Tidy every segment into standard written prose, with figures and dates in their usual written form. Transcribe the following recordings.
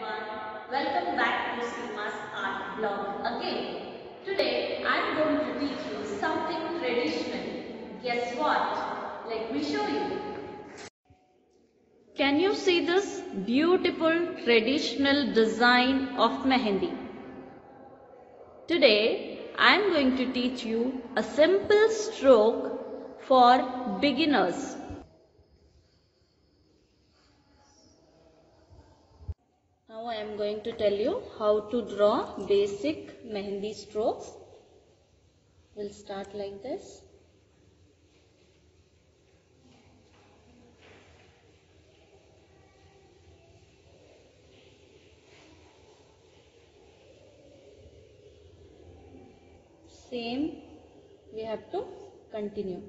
everyone, welcome back to Seema's Art Blog again. Today I am going to teach you something traditional. Guess what? Let me show you. Can you see this beautiful traditional design of mehendi? Today I am going to teach you a simple stroke for beginners. Now I am going to tell you how to draw basic mehendi strokes. We'll start like this. Same we have to continue.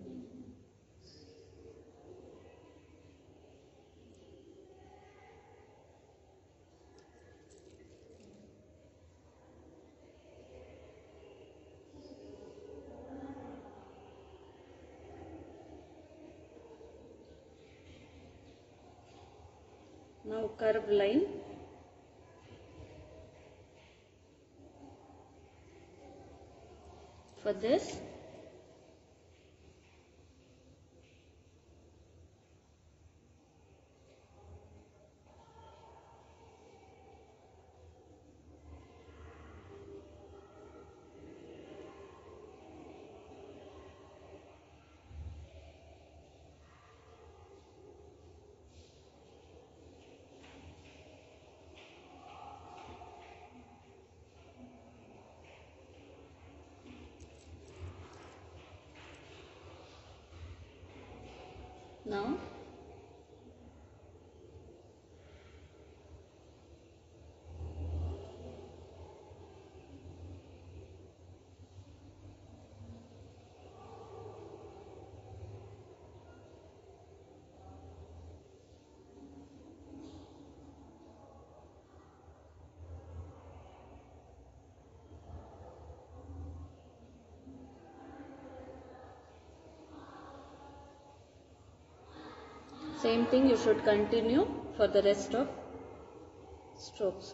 Now curved line. For this, now same thing you should continue for the rest of strokes.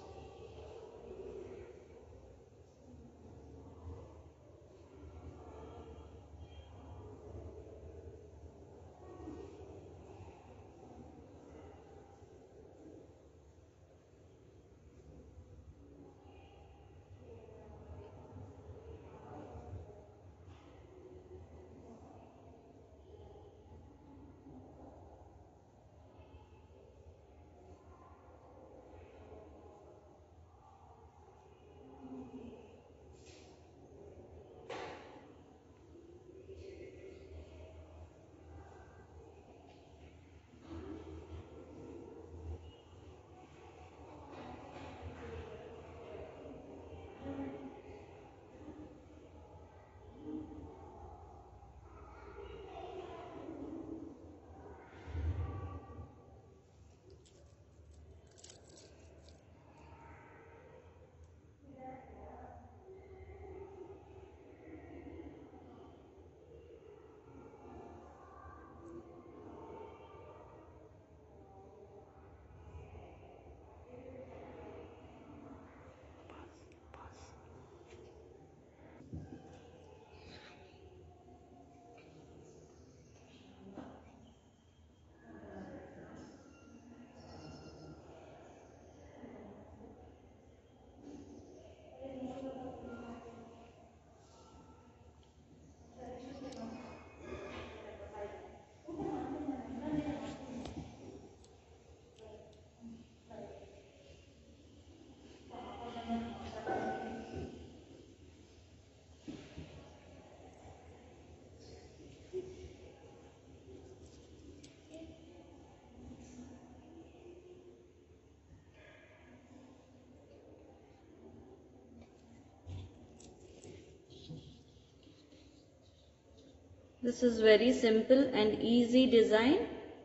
This is very simple and easy design.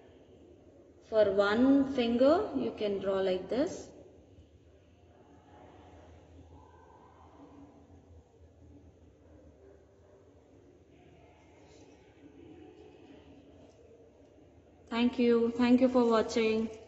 For one finger you can draw like this. Thank you for watching.